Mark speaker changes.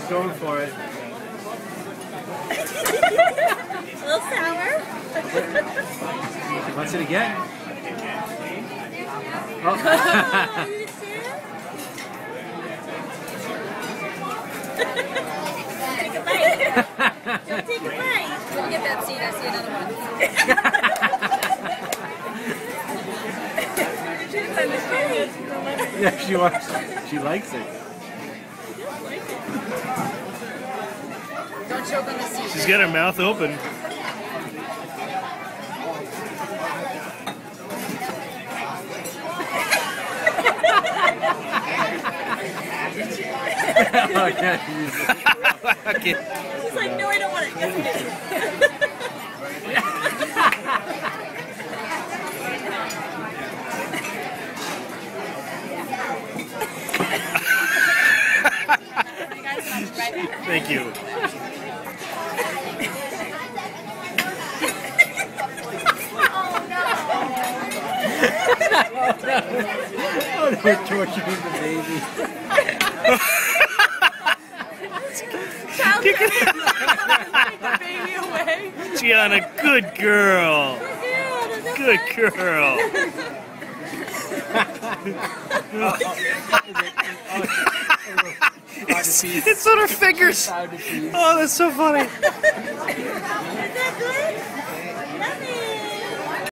Speaker 1: going for it.
Speaker 2: A little sour.
Speaker 1: He wants it again. Oh.
Speaker 2: Take a bite. Don't take a bite. Don't get that seed. I see another one.
Speaker 1: Yeah, she wants. She likes it.
Speaker 2: Don't choke on the seed.
Speaker 3: She's got her mouth open.
Speaker 1: Oh, I can't use it.
Speaker 2: Okay. She's like, no, I don't want it.
Speaker 3: Thank you.
Speaker 1: Oh, no, we're torturing the baby.
Speaker 2: Take the baby away.
Speaker 3: Gianna, good girl. Good girl. It's on her fingers. Oh, that's so funny.